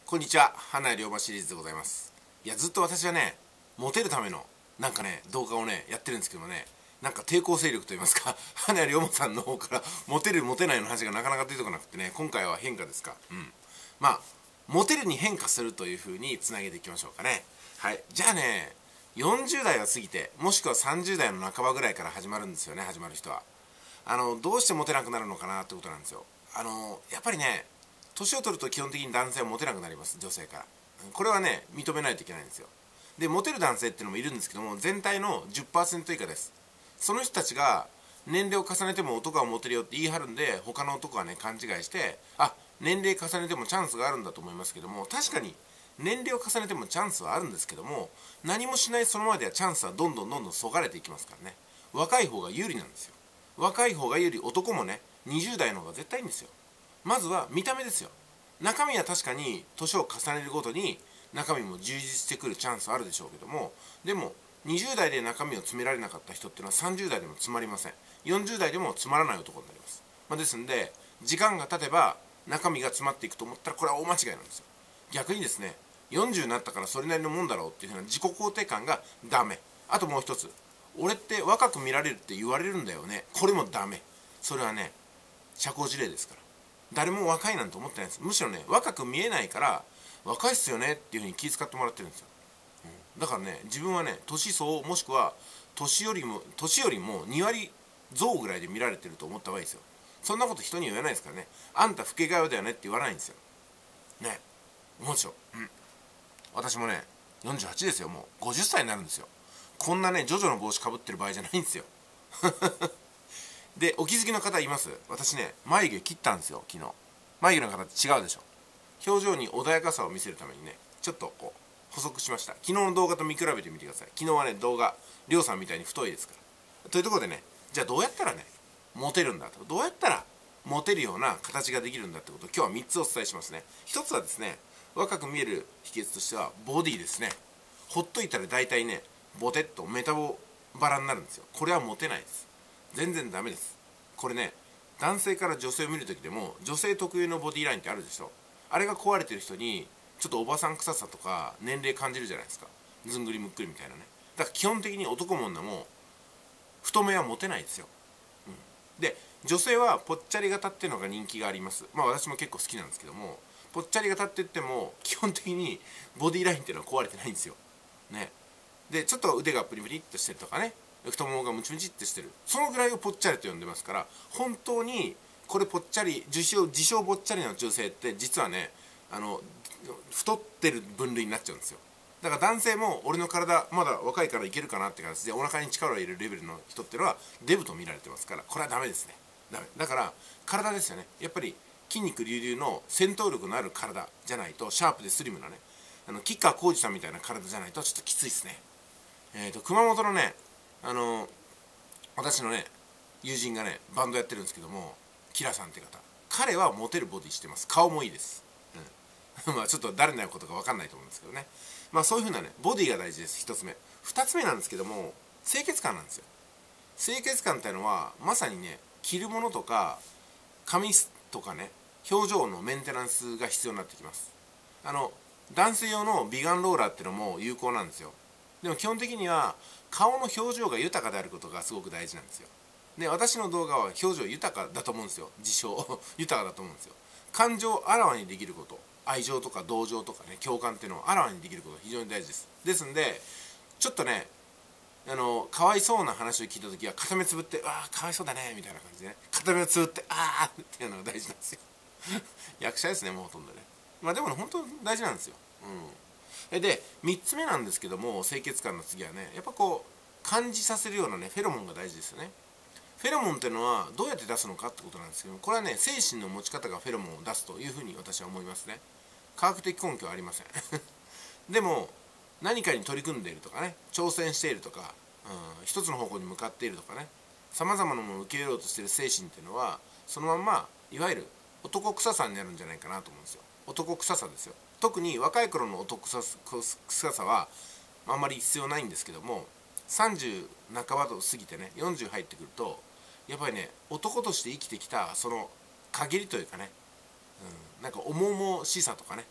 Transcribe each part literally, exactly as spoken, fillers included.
こんにちは、花井龍馬シリーズでございます。いや、ずっと私はね、モテるためのなんかね、動画をね、やってるんですけどもね、なんか抵抗勢力といいますか、花井龍馬さんの方からモテるモテないの話がなかなか出てこなくてね、今回は変化ですか。うん。まあ、モテるに変化するという風につなげていきましょうかね。はい。じゃあね、よんじゅう代を過ぎて、もしくはさんじゅう代の半ばぐらいから始まるんですよね、始まる人は。あの、どうしてモテなくなるのかなってことなんですよ。あの、やっぱりね、年を取ると基本的に男性はモテなくなります、女性から。これはね、認めないといけないんですよ。で、モテる男性っていうのもいるんですけども、全体の じゅっパーセント 以下です。その人たちが年齢を重ねても男はモテるよって言い張るんで、他の男はね、勘違いして、あ、年齢重ねてもチャンスがあるんだと思いますけども、確かに年齢を重ねてもチャンスはあるんですけども、何もしないそのままではチャンスはどんどんどんどんそがれていきますからね。若い方が有利なんですよ。若い方が有利、男もね、にじゅう代の方が絶対いいんですよ。まずは見た目ですよ。中身は確かに年を重ねるごとに中身も充実してくるチャンスあるでしょうけども、でもにじゅう代で中身を詰められなかった人っていうのはさんじゅう代でも詰まりません。よんじゅう代でも詰まらない男になります。まあ、ですんで、時間が経てば中身が詰まっていくと思ったらこれは大間違いなんですよ。逆にですね、よんじゅうになったからそれなりのもんだろうっていうふうな自己肯定感がダメ。あともう一つ、俺って若く見られるって言われるんだよね、これもダメ。それはね、社交辞令ですから。誰も若いなんて思ってないんです。むしろね、若く見えないから若いっすよねっていうふうに気遣ってもらってるんですよ。うん、だからね、自分はね、年相応もしくは年よりも年よりもに割増ぐらいで見られてると思った方がいいですよ。そんなこと人には言わないですからね。あんた老け顔だよねって言わないんですよね。思うでしょ。うん、私もね、よんじゅうはちですよ。もうごじゅっさいになるんですよ。こんなね、ジョジョの帽子かぶってる場合じゃないんですよ。で、お気づきの方います？私ね、眉毛切ったんですよ、昨日。眉毛の形違うでしょ。表情に穏やかさを見せるためにね、ちょっとこう補足しました。昨日の動画と見比べてみてください。昨日はね、動画りょうさんみたいに太いですから。というところでね、じゃあどうやったらね、モテるんだと、どうやったらモテるような形ができるんだってことを今日はみっつお伝えしますね。ひとつはですね、若く見える秘訣としてはボディですね。ほっといたら大体ね、ボテッとメタボバラになるんですよ。これはモテないです。全然ダメです。これね、男性から女性を見るときでも女性特有のボディラインってあるでしょ。あれが壊れてる人にちょっとおばさん臭さとか年齢感じるじゃないですか。ずんぐりむっくりみたいなね。だから基本的に男も女も太めはモテないですよ。うん、で、女性はぽっちゃり型っていうのが人気があります。まあ私も結構好きなんですけども、ぽっちゃり型って言っても基本的にボディラインっていうのは壊れてないんですよね。で、ちょっと腕がプリプリっとしてるとかね、太ももがムチムチってしてる、そのぐらいをぽっちゃりと呼んでますから、本当にこれぽっちゃり、自称自称ぽっちゃりな女性って実はね、あの太ってる分類になっちゃうんですよ。だから男性も俺の体まだ若いからいけるかなって形でお腹に力を入れるレベルの人っていうのはデブと見られてますから、これはダメですね。ダメだから体ですよね。やっぱり筋肉隆々の戦闘力のある体じゃないと、シャープでスリムなね、あの吉川晃司さんみたいな体じゃないとちょっときついですね。えーと熊本のね、あのー、私のね友人がねバンドやってるんですけども、キラさんって方、彼はモテるボディしてます。顔もいいです。うん、まあちょっと誰のことか分かんないと思うんですけどね。まあそういうふうなねボディが大事です。ひとつめ。ふたつめなんですけども、清潔感なんですよ。清潔感っていうのはまさにね、着るものとか髪とかね、表情のメンテナンスが必要になってきます。あの男性用の美顔ローラーっていうのも有効なんですよ。でも基本的には顔の表情が豊かであることがすごく大事なんですよ。で、私の動画は表情豊かだと思うんですよ。自称豊かだと思うんですよ。感情をあらわにできること、愛情とか同情とかね、共感っていうのをあらわにできることが非常に大事です。ですんで、ちょっとね、あのかわいそうな話を聞いた時は片目つぶって「ああかわいそうだね」みたいな感じでね、片目をつぶって「ああ」っていうのが大事なんですよ。役者ですね、もうほとんどね。まあでもね、本当大事なんですよ。うん、でみっつめなんですけども、清潔感の次はね、やっぱこう感じさせるようなねフェロモンが大事ですよね。フェロモンっていうのはどうやって出すのかってことなんですけども、これはね、精神の持ち方がフェロモンを出すというふうに私は思いますね。科学的根拠はありません。でも何かに取り組んでいるとかね、挑戦しているとか、うん、一つの方向に向かっているとかね、さまざまなものを受け入れようとしている精神っていうのはそのまんまいわゆる男臭さになるんじゃないかなと思うんですよ。男臭さですよ。特に若い頃の男臭さはあんまり必要ないんですけども、さんじゅう半ばと過ぎてね、よんじゅう入ってくるとやっぱりね、男として生きてきたその陰りというかね、うん、なんか重々しさとかね、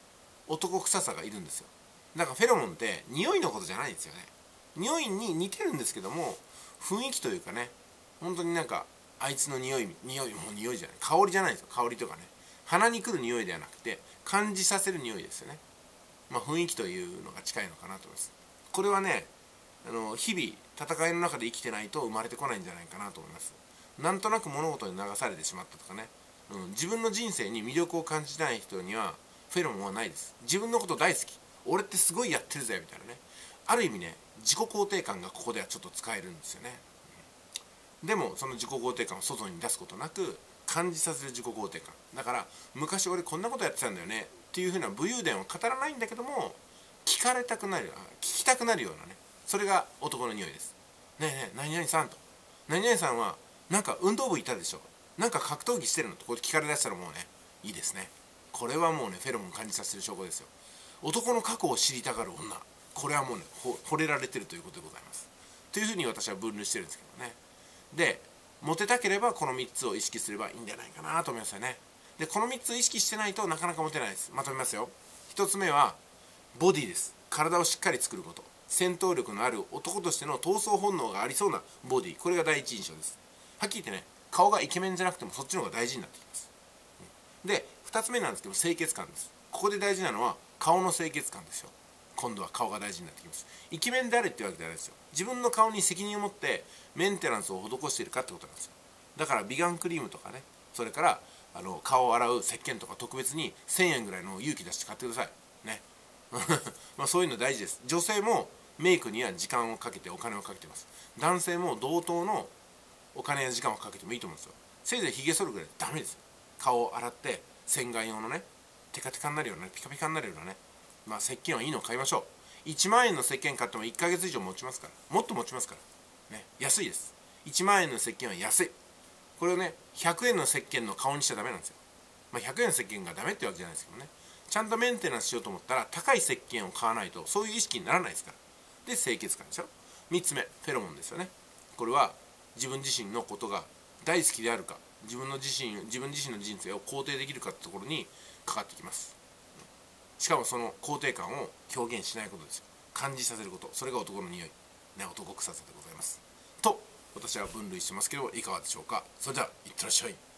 男臭さがいるんですよ。だからフェロモンって匂いのことじゃないんですよね。匂いに似てるんですけども、雰囲気というかね、本当になんかあいつの匂い匂いもう匂いじゃない、香りじゃないですよ。香りとかね、鼻に来る匂いではなくて感じさせる匂いですよね。まあ雰囲気というのが近いのかなと思います。これはね、あの日々戦いの中で生きてないと生まれてこないんじゃないかなと思います。なんとなく物事に流されてしまったとかね、うん、自分の人生に魅力を感じない人にはフェロモンはないです。自分のこと大好き、俺ってすごいやってるぜみたいなね、ある意味ね、自己肯定感がここではちょっと使えるんですよね。でもその自己肯定感を外に出すことなく感じさせる自己肯定感だから、昔俺こんなことやってたんだよねっていうふうな武勇伝を語らないんだけども、聞かれたくなる、聞きたくなるようなね、それが男の匂いです。ねえねえ何々さんと、何々さんはなんか運動部いたでしょ、なんか格闘技してるのとこう聞かれだしたらもうね、いいですね。これはもうね、フェロモン感じさせる証拠ですよ。男の過去を知りたがる女、これはもうね、惚れられてるということでございます。というふうに私は分類してるんですけどね。で、モテたければこのみっつを意識すればいいんじゃないかなと思いますよね。で、このみっつ意識してないとなかなかモテないです。まとめますよ。ひとつめはボディです。体をしっかり作ること、戦闘力のある男としての闘争本能がありそうなボディ、これが第一印象です。はっきり言ってね、顔がイケメンじゃなくてもそっちの方が大事になってきます。で、ふたつめなんですけど、清潔感です。ここで大事なのは顔の清潔感ですよ。今度は顔が大事になってきます。イケメンであれってわけではないですよ。自分の顔に責任を持ってメンテナンスを施しているかってことなんですよ。だから美顔クリームとかね、それからあの顔を洗う石鹸とか特別にせんえんぐらいの勇気出して買ってくださいね。まあそういうの大事です。女性もメイクには時間をかけてお金をかけてます。男性も同等のお金や時間をかけてもいいと思うんですよ。せいぜいひげ剃るぐらいダメですよ。顔を洗って洗顔用のね、テカテカになるようなね、ピカピカになるようなね、まあ石鹸はいいのを買いましょう。いちまんえんの石鹸買ってもいっかげつ以上持ちますから、もっと持ちますからね、安いです。いちまんえんの石鹸は安い。これをね、ひゃくえんの石鹸の顔にしちゃダメなんですよ。まあひゃくえんの石鹸がダメってわけじゃないですけどね、ちゃんとメンテナンスしようと思ったら高い石鹸を買わないとそういう意識にならないですから。で、清潔感でしょ。みっつめ、フェロモンですよね。これは自分自身のことが大好きであるか、自分の自身自分自身の人生を肯定できるかってところにかかってきます。しかもその肯定感を表現しないことですよ。感じさせること、それが男の匂い、ね、男臭さでございますと私は分類してますけど、いかがでしょうか。それではいってらっしゃい。